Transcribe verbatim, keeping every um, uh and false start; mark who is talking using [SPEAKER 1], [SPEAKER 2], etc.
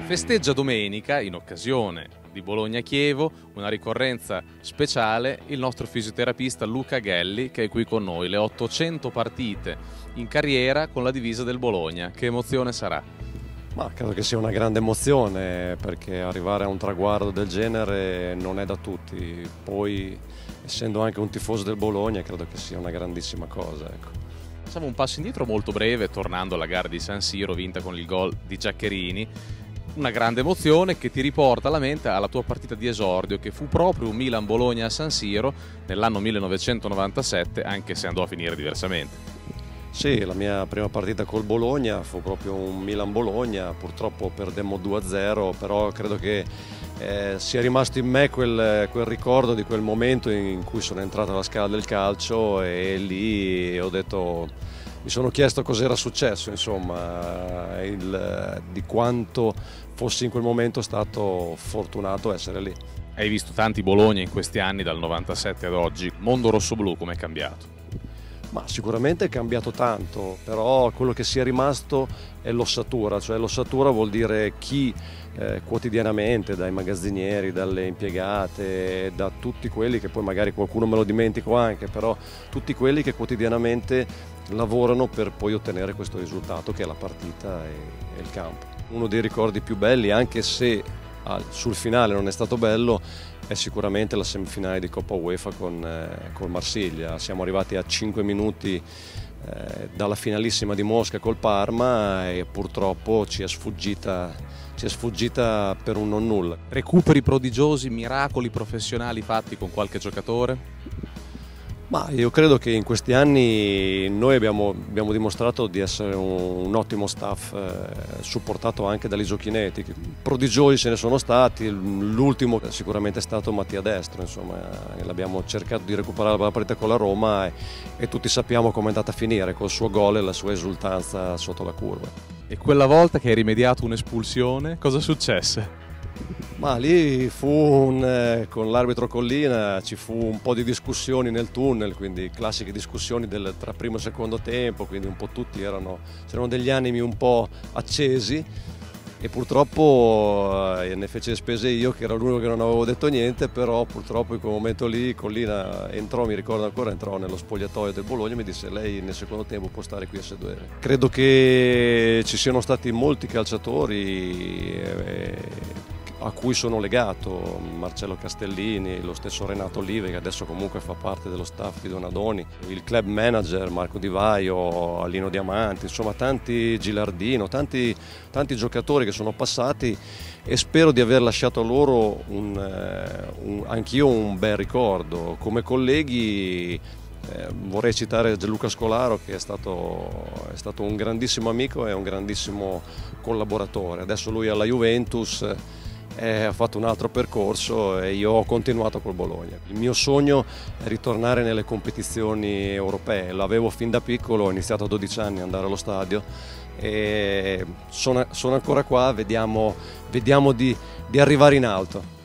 [SPEAKER 1] Festeggia domenica, in occasione di Bologna-Chievo, una ricorrenza speciale, il nostro fisioterapista Luca Gelli, che è qui con noi. Le ottocento partite in carriera con la divisa del Bologna. Che emozione sarà?
[SPEAKER 2] Ma credo che sia una grande emozione, perché arrivare a un traguardo del genere non è da tutti. Poi, essendo anche un tifoso del Bologna, credo che sia una grandissima cosa, ecco.
[SPEAKER 1] Facciamo un passo indietro molto breve, tornando alla gara di San Siro, vinta con il gol di Giaccherini. Una grande emozione che ti riporta alla mente alla tua partita di esordio, che fu proprio un Milan-Bologna a San Siro nell'anno millenovecentonovantasette, anche se andò a finire diversamente.
[SPEAKER 2] Sì, la mia prima partita col Bologna fu proprio un Milan-Bologna, purtroppo perdemmo due a zero, però credo che eh, sia rimasto in me quel, quel ricordo di quel momento in cui sono entrato alla Scala del Calcio e lì ho detto... Mi sono chiesto cos'era successo, insomma, il, di quanto fossi in quel momento stato fortunato essere lì.
[SPEAKER 1] Hai visto tanti Bologna in questi anni, dal novantasette ad oggi. Mondo rossoblu come è cambiato?
[SPEAKER 2] Ma sicuramente è cambiato tanto, però quello che sia rimasto è l'ossatura, cioè l'ossatura vuol dire chi eh, quotidianamente, dai magazzinieri, dalle impiegate, da tutti quelli che poi magari qualcuno me lo dimentico anche, però tutti quelli che quotidianamente lavorano per poi ottenere questo risultato che è la partita e, e il campo. Uno dei ricordi più belli, anche se ah, sul finale non è stato bello, è sicuramente la semifinale di Coppa UEFA con, eh, con Marsiglia. Siamo arrivati a cinque minuti eh, dalla finalissima di Mosca col Parma e purtroppo ci è sfuggita, ci è sfuggita per un non nulla.
[SPEAKER 1] Recuperi prodigiosi, miracoli professionali fatti con qualche giocatore?
[SPEAKER 2] Ma io credo che in questi anni noi abbiamo, abbiamo dimostrato di essere un, un ottimo staff eh, supportato anche dagli Zocchineti. Prodigiosi ce ne sono stati, l'ultimo sicuramente è stato Mattia Destro, insomma, l'abbiamo cercato di recuperare la partita con la Roma e, e tutti sappiamo come è andata a finire col suo gol e la sua esultanza sotto la curva.
[SPEAKER 1] E quella volta che hai rimediato un'espulsione, cosa successe?
[SPEAKER 2] Ma lì fu un, eh, con l'arbitro Collina ci fu un po' di discussioni nel tunnel, quindi classiche discussioni del, tra primo e secondo tempo, quindi un po' tutti erano, c'erano degli animi un po' accesi e purtroppo eh, ne fece spese io che ero l'unico che non avevo detto niente, però purtroppo in quel momento lì Collina entrò, mi ricordo ancora, entrò nello spogliatoio del Bologna e mi disse: lei nel secondo tempo può stare qui a sedere. Credo che ci siano stati molti calciatori eh, a cui sono legato, Marcello Castellini, lo stesso Renato Olive che adesso comunque fa parte dello staff di Donadoni, il club manager Marco Di Vaio, Alino Diamanti, insomma tanti, Gilardino, tanti, tanti giocatori che sono passati e spero di aver lasciato a loro un, un, anch'io un bel ricordo. Come colleghi eh, vorrei citare Gianluca Scolaro che è stato, è stato un grandissimo amico e un grandissimo collaboratore, adesso lui è alla Juventus. Eh, ha fatto un altro percorso e io ho continuato col Bologna. Il mio sogno è ritornare nelle competizioni europee, l'avevo fin da piccolo, ho iniziato a dodici anni ad andare allo stadio e sono, sono ancora qua, vediamo, vediamo di, di arrivare in alto.